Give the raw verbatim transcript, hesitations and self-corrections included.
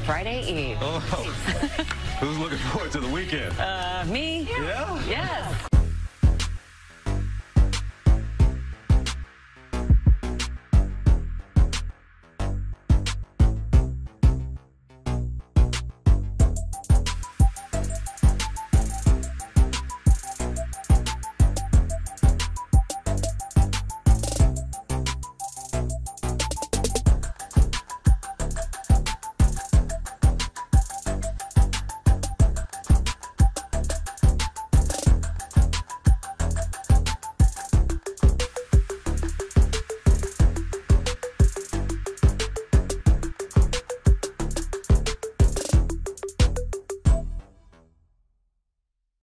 Friday Eve. Oh. Who's looking forward to the weekend? Uh, me? Yeah? Yes.